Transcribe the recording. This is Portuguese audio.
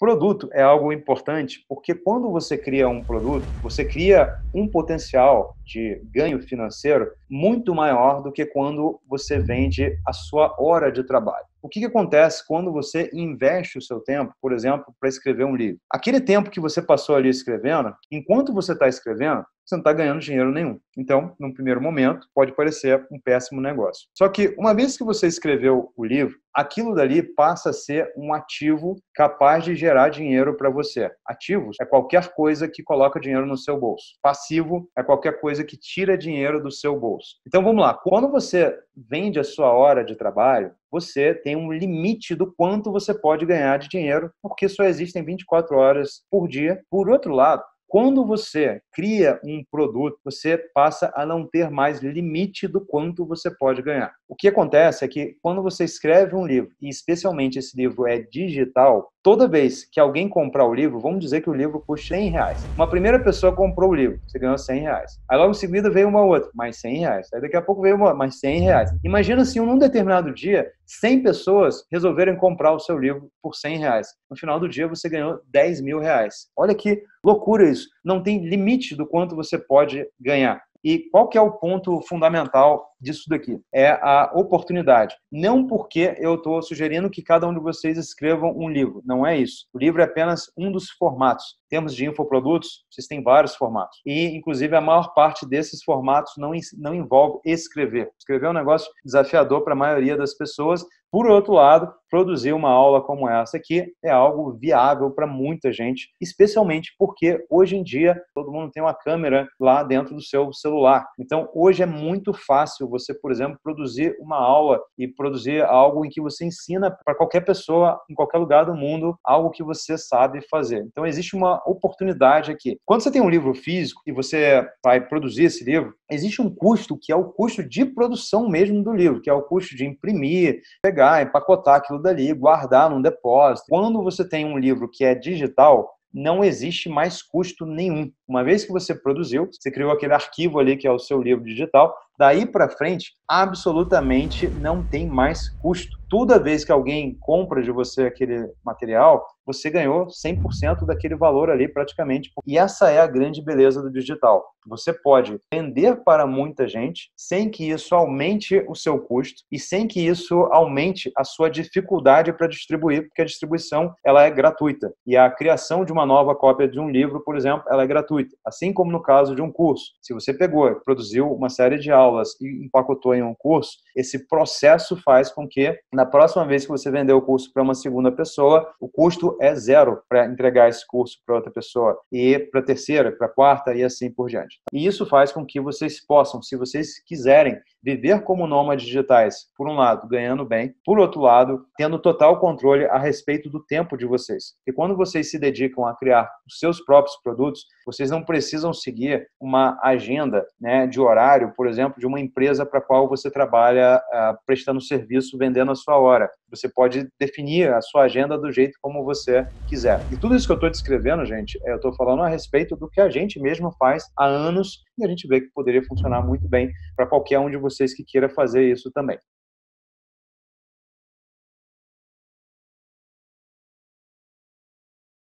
Produto é algo importante porque quando você cria um produto, você cria um potencial de ganho financeiro muito maior do que quando você vende a sua hora de trabalho. O que acontece quando você investe o seu tempo, por exemplo, para escrever um livro? Aquele tempo que você passou ali escrevendo, enquanto você está escrevendo, você não está ganhando dinheiro nenhum. Então, num primeiro momento, pode parecer um péssimo negócio. Só que, uma vez que você escreveu o livro, aquilo dali passa a ser um ativo capaz de gerar dinheiro para você. Ativos é qualquer coisa que coloca dinheiro no seu bolso. Passivo é qualquer coisa que tira dinheiro do seu bolso. Então, vamos lá. Quando você vende a sua hora de trabalho, você tem um limite do quanto você pode ganhar de dinheiro, porque só existem 24 horas por dia. Por outro lado, quando você cria um produto, você passa a não ter mais limite do quanto você pode ganhar. O que acontece é que quando você escreve um livro, e especialmente esse livro é digital, toda vez que alguém comprar o livro, vamos dizer que o livro custa R$100. Uma primeira pessoa comprou o livro, você ganhou R$100. Aí logo em seguida veio uma outra, mais R$100. Aí daqui a pouco veio uma, mais R$100. Imagina se num determinado dia, 100 pessoas resolverem comprar o seu livro por R$100. No final do dia você ganhou R$10.000. Olha que loucura isso. Não tem limite do quanto você pode ganhar. E qual que é o ponto fundamental disso daqui? É a oportunidade. Não porque eu estou sugerindo que cada um de vocês escrevam um livro. Não é isso. O livro é apenas um dos formatos. Em termos de infoprodutos, vocês têm vários formatos. E, inclusive, a maior parte desses formatos não envolve escrever. Escrever é um negócio desafiador para a maioria das pessoas. Por outro lado, produzir uma aula como essa aqui é algo viável para muita gente, especialmente porque hoje em dia todo mundo tem uma câmera lá dentro do seu celular. Então, hoje é muito fácil você, por exemplo, produzir uma aula e produzir algo em que você ensina para qualquer pessoa, em qualquer lugar do mundo, algo que você sabe fazer. Então, existe uma oportunidade aqui. Quando você tem um livro físico e você vai produzir esse livro, existe um custo que é o custo de produção mesmo do livro, que é o custo de imprimir, pegar, empacotar aquilo dali, guardar num depósito. Quando você tem um livro que é digital, não existe mais custo nenhum. Uma vez que você produziu, você criou aquele arquivo ali que é o seu livro digital, daí para frente, absolutamente não tem mais custo. Toda vez que alguém compra de você aquele material, você ganhou 100% daquele valor ali praticamente. E essa é a grande beleza do digital. Você pode vender para muita gente sem que isso aumente o seu custo e sem que isso aumente a sua dificuldade para distribuir, porque a distribuição ela é gratuita. E a criação de uma nova cópia de um livro, por exemplo, ela é gratuita. Assim como no caso de um curso. Se você pegou, produziu uma série de aulas e empacotou em um curso, esse processo faz com que, na próxima vez que você vender o curso para uma segunda pessoa, o custo é zero para entregar esse curso para outra pessoa, e para a terceira, para a quarta e assim por diante. E isso faz com que vocês possam, se vocês quiserem, viver como nômades digitais, por um lado, ganhando bem, por outro lado, tendo total controle a respeito do tempo de vocês. E quando vocês se dedicam a criar os seus próprios produtos, vocês não precisam seguir uma agenda, né, de horário, por exemplo, de uma empresa para a qual você trabalha prestando serviço, vendendo a sua hora. Você pode definir a sua agenda do jeito como você quiser. E tudo isso que eu estou descrevendo, gente, eu estou falando a respeito do que a gente mesmo faz há anos e a gente vê que poderia funcionar muito bem para qualquer um de vocês que queira fazer isso também.